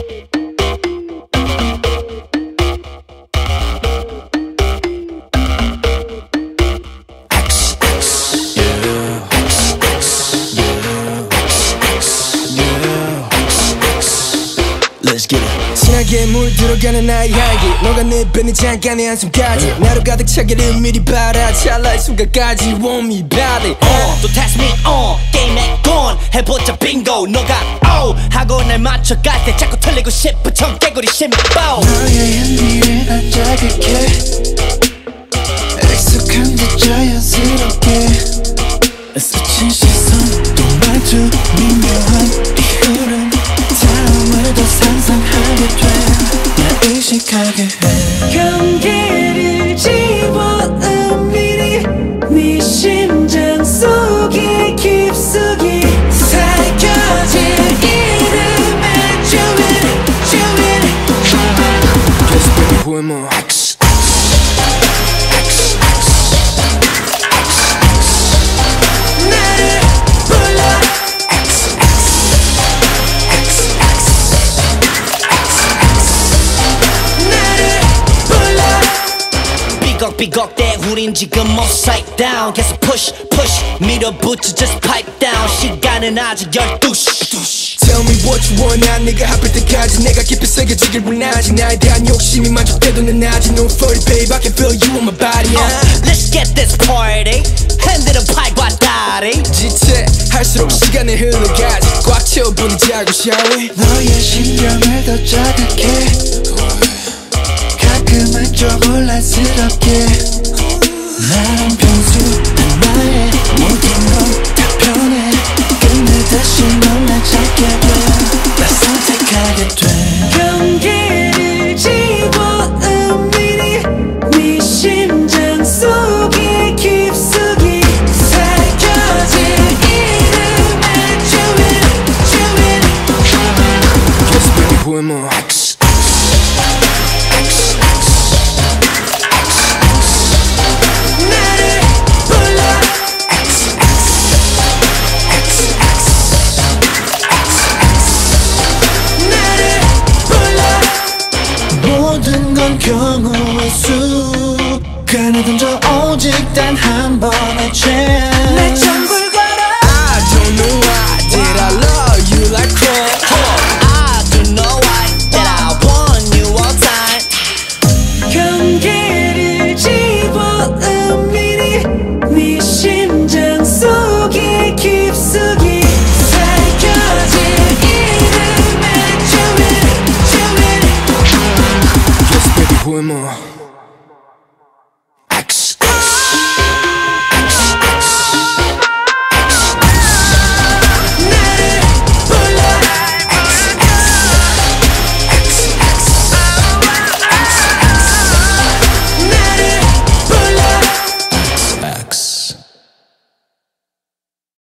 진하게 물들어가는 나의 향기 너가 내 뱉는 잠깐의 한숨까지 나로 가득 차기를 미리 바라 찰나의 순간까지 want me badly 또 test me on 게임에 돈 해보자 빙고 너가 하고 날 맞춰갈 때 자꾸 틀리고 싶어 청개구리 심보 너의 향기를 난 자극해 익숙한 듯 자연스럽게 스친 시선 또 말투 미묘한 이 흐름 다음을 더 상상하게 돼날 의식하게 해 경계를 지워 은밀히 네 심장 속에 깊숙이 새겨질 이름에 주인 Yes baby who am I 삐걱대 우린 지금 upside down 계속 push 밀어붙여 just pipe down 시간은 아직 12시 Tell me what you want 난 네가 합할 때까지 내가 깊이 새겨지길 원하지 나에 대한 욕심이 만족돼도 난 아직 no furry babe I can feel you on my body Let's get this party 핸들은 팔과 다리 지체 할수록 시간이 흘러가지 꽉 채워 보내자고 shall we 너의 신경을 더 자극해 가끔은 좀 혼란스럽게 나는 평소 나의 모든 건 다 변해 끝내 다시 넌 날 찾게 돼날 선택하게 돼 경계를 지워 은밀히 네 심장 속에 깊숙이 새겨질 이름에 주인 Yes baby who am I 경우의 수 가능한 오직 단 한 번의 chance 내 천국을 걸어 I don't know why did I love you like crack I don't know why that I want you all time 경계를 지워 은밀히 네 심장 속에 깊숙이 새겨질 이름에 주인 Yes baby who am I